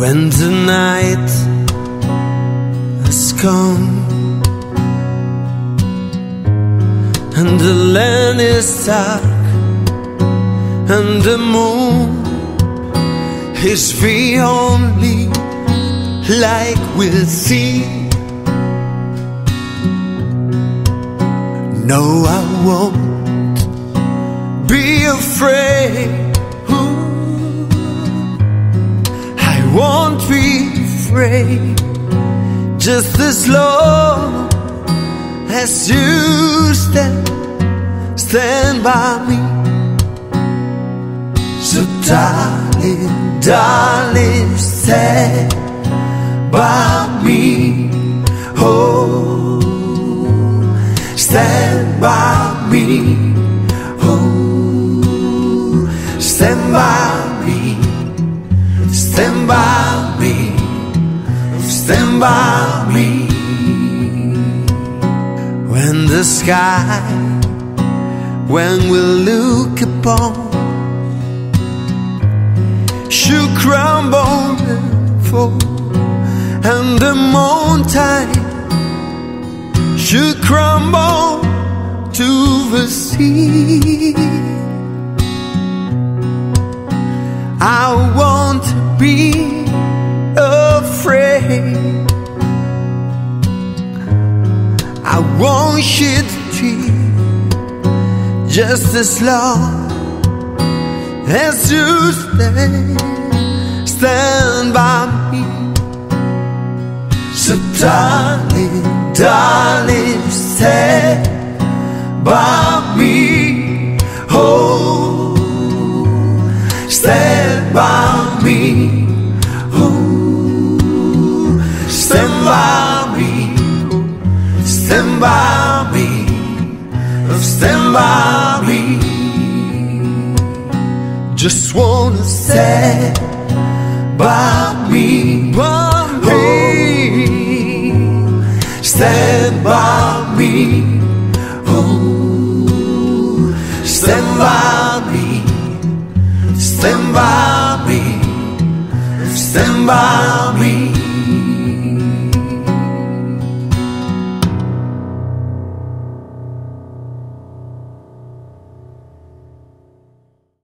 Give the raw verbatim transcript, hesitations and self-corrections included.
When the night has come and the land is dark and the moon is the only light we'll see, no, I won't be afraid. I won't be afraid, just as long as you stand, stand by me. So darling, darling, stand by me. Oh, stand by me. Oh, stand by me. Stand by me. Stand by me. When the sky, when we look upon, should crumble and fall, and the mountain should crumble to the sea, I won't be afraid. I won't shed a tear, just as long as you stand, stand by me. So darling, darling, stand by me. Oh, stand by me. Oh, stand by me. Stand by me. Stand by me. Just wanna stand by me, by me. Oh, stand by me. Oh, stand by me. Stand by me. Stand by me.